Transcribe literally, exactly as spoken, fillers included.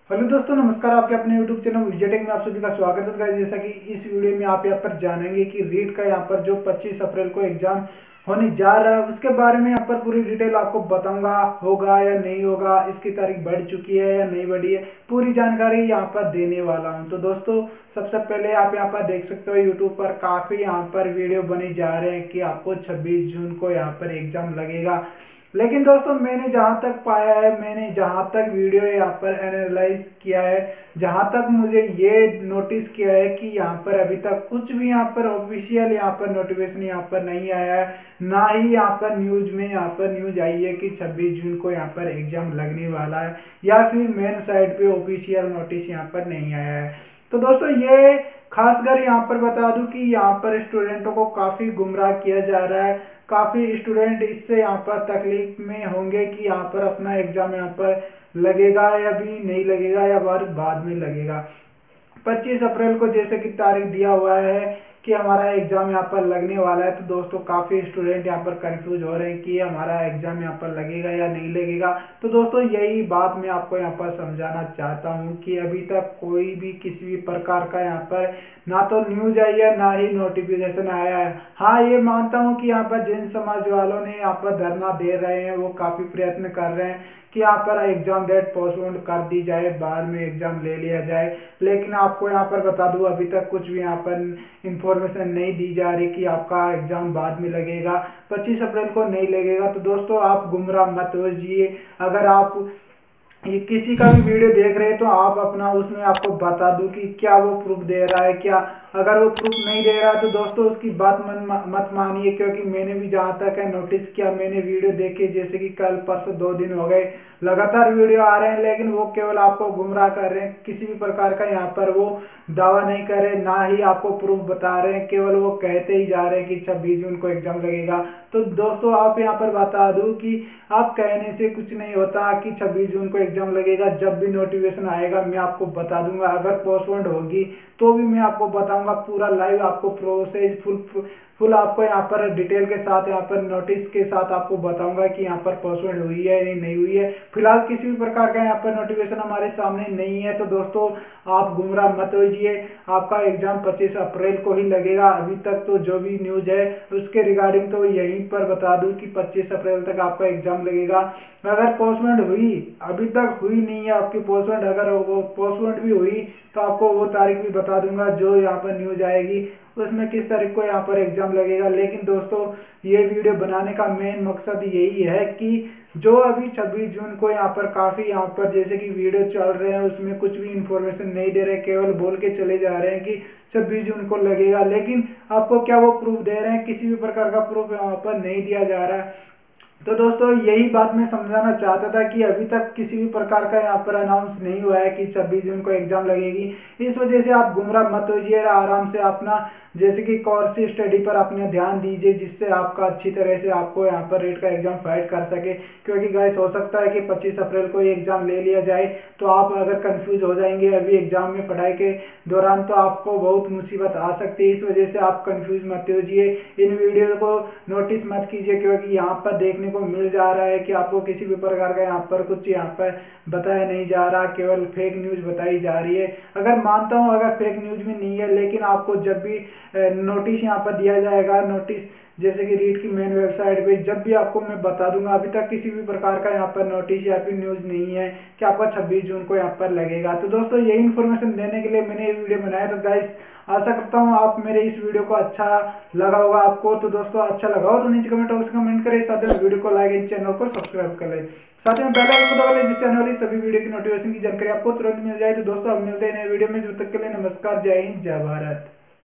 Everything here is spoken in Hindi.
हेलो दोस्तों, नमस्कार। आपके अपने यूट्यूब चैनल विजयटेक में आप सभी का स्वागत है। गाइस, जैसा कि इस वीडियो में आप यहाँ पर जानेंगे कि रीट का यहाँ पर जो पच्चीस अप्रैल को एग्जाम होने जा रहा है उसके बारे में यहाँ पर पूरी डिटेल आपको बताऊंगा। होगा या नहीं होगा, इसकी तारीख बढ़ चुकी है या नहीं बढ़ी है, पूरी जानकारी यहाँ पर देने वाला हूँ। तो दोस्तों, सबसे पहले आप यहाँ पर देख सकते हो यूट्यूब पर काफ़ी यहाँ पर वीडियो बने जा रहे हैं कि आपको छब्बीस जून को यहाँ पर एग्जाम लगेगा। लेकिन दोस्तों, मैंने जहाँ तक पाया है, मैंने जहाँ तक वीडियो यहाँ पर एनालाइज किया है, जहाँ तक मुझे ये नोटिस किया है कि यहाँ पर अभी तक कुछ भी यहाँ पर ऑफिशियल यहाँ पर नोटिफिकेशन यहाँ पर नहीं आया है। ना ही यहाँ पर न्यूज में यहाँ पर न्यूज आई है कि छब्बीस जून को यहाँ पर एग्जाम लगने वाला है, या फिर मेन साइट पे ऑफिशियल नोटिस यहाँ पर नहीं आया है। तो दोस्तों, ये खासकर यहाँ पर बता दूं कि यहाँ पर स्टूडेंटों को काफ़ी गुमराह किया जा रहा है। काफ़ी स्टूडेंट इससे यहाँ पर तकलीफ में होंगे कि यहाँ पर अपना एग्ज़ाम यहाँ पर लगेगा या भी नहीं लगेगा, या बार बाद में लगेगा। पच्चीस अप्रैल को जैसे कि तारीख दिया हुआ है कि हमारा एग्ज़ाम यहाँ पर लगने वाला है। तो दोस्तों, काफ़ी स्टूडेंट यहाँ पर कंफ्यूज हो रहे हैं कि हमारा एग्ज़ाम यहाँ पर लगेगा या नहीं लगेगा। तो दोस्तों, यही बात मैं आपको यहाँ पर समझाना चाहता हूँ कि अभी तक कोई भी किसी भी प्रकार का यहाँ पर ना तो न्यूज आई है, ना ही नोटिफिकेशन आया है। हाँ, ये मानता हूँ कि यहाँ पर जैन समाज वालों ने यहाँ पर धरना दे रहे हैं, वो काफ़ी प्रयत्न कर रहे हैं कि यहाँ पर एग्ज़ाम डेट पोस्टपोन कर दी जाए, बाद में एग्ज़ाम ले लिया जाए। लेकिन आपको यहाँ पर बता दूँ, अभी तक कुछ भी यहाँ पर इंफॉर्मेशन नहीं दी जा रही कि आपका एग्ज़ाम बाद में लगेगा, पच्चीस अप्रैल को नहीं लगेगा। तो दोस्तों, आप गुमराह मत होइए। अगर आप ये किसी का भी वीडियो देख रहे हैं तो आप अपना उसमें आपको बता दूं कि क्या वो प्रूफ दे रहा है, क्या अगर वो प्रूफ नहीं दे रहा है तो दोस्तों उसकी बात मन मत मानिए। क्योंकि मैंने भी जहाँ तक है नोटिस किया, मैंने वीडियो देखे, जैसे कि कल परसों दो दिन हो गए लगातार वीडियो आ रहे हैं, लेकिन वो केवल आपको गुमराह कर रहे हैं। किसी भी प्रकार का यहाँ पर वो दावा नहीं कर रहे, ना ही आपको प्रूफ बता रहे हैं, केवल वो कहते ही जा रहे हैं कि छब्बीस जून को एग्जाम लगेगा। तो दोस्तों, आप यहाँ पर बता दूं कि आप कहने से कुछ नहीं होता कि छब्बीस जून को एग्जाम लगेगा। जब भी नोटिफिकेशन आएगा मैं आपको बता दूंगा। अगर पोस्टपोन्ड होगी तो भी मैं आपको बताऊंगा, पूरा लाइव आपको प्रोसेस फुल फुल आपको यहाँ पर डिटेल के साथ, यहाँ पर नोटिस के साथ आपको बताऊंगा कि यहाँ पर पोस्टपोन्ड हुई है या नहीं हुई है। फिलहाल किसी भी प्रकार का यहाँ पर नोटिफिकेशन हमारे सामने नहीं है। तो दोस्तों, आप गुमराह मत होइए। आपका एग्जाम पच्चीस अप्रैल को ही लगेगा। अभी तक तो जो भी न्यूज है उसके रिगार्डिंग तो यहीं पर बता दूं कि पच्चीस अप्रैल तक आपका एग्जाम लगेगा। अगर पोस्टपोन्ड हुई, अभी तक हुई नहीं है आपकी पोस्टपोन्ड, अगर वो पोस्टपोन्ड भी हुई तो आपको वो तारीख भी बता दूंगा जो यहाँ पर न्यूज आएगी उसमें किस तारीख को यहाँ पर एग्जाम लगेगा। लेकिन दोस्तों, ये वीडियो बनाने का मेन मकसद यही है कि जो अभी छब्बीस जून को यहाँ पर काफ़ी यहाँ पर जैसे कि वीडियो चल रहे हैं उसमें कुछ भी इंफॉर्मेशन नहीं दे रहे, केवल बोल के चले जा रहे हैं कि छब्बीस जून को लगेगा। लेकिन आपको क्या वो प्रूफ दे रहे हैं? किसी भी प्रकार का प्रूफ यहाँ पर नहीं दिया जा रहा है। तो दोस्तों, यही बात मैं समझाना चाहता था कि अभी तक किसी भी प्रकार का यहाँ पर अनाउंस नहीं हुआ है कि छब्बीस जून को एग्जाम लगेगी। इस वजह से आप गुमराह मत होइए, आराम से अपना जैसे कि कोर्स स्टडी पर अपने ध्यान दीजिए, जिससे आपका अच्छी तरह से आपको यहाँ पर रीट का एग्जाम फाइट कर सके। क्योंकि गाइस, हो सकता है कि पच्चीस अप्रैल को ये एग्जाम ले लिया जाए तो आप अगर कंफ्यूज हो जाएंगे अभी एग्जाम में पढ़ाई के दौरान, तो आपको बहुत मुसीबत आ सकती है। इस वजह से आप कंफ्यूज मत होइए, इन वीडियो को नोटिस मत कीजिए। क्योंकि यहाँ पर देखने को मिल जा रहा है कि आपको किसी भी प्रकार का यहाँ पर कुछ यहाँ पर बताया नहीं जा रहा, केवल फेक न्यूज बताई जा रही है। अगर मानता हूँ अगर फेक न्यूज भी नहीं है, लेकिन आपको जब भी नोटिस यहाँ पर दिया जाएगा, नोटिस जैसे कि रीट की मेन वेबसाइट पे, जब भी आपको मैं बता दूंगा। अभी तक किसी भी प्रकार का यहाँ पर नोटिस या फिर न्यूज़ नहीं है कि आपका छब्बीस जून को यहाँ पर लगेगा। तो दोस्तों, यही इन्फॉर्मेशन देने के लिए मैंने ये वीडियो बनाया। तो गाइस, आशा करता हूँ आप मेरे इस वीडियो को अच्छा लगा होगा आपको। तो दोस्तों, अच्छा लगा हो तो नीचे कमेंट बॉक्स में कमेंट करें, साथ में वीडियो को लाइक एंड चैनल को सब्सक्राइब कर लें, साथ में बेल आइकन को दबा लें, जिससे आने वाली सभी वीडियो की नोटिफिकेशन की जानकारी आपको तुरंत मिल जाए। तो दोस्तों, अब मिलते हैं नए वीडियो में। जब तक के लिए नमस्कार, जय हिंद, जय भारत।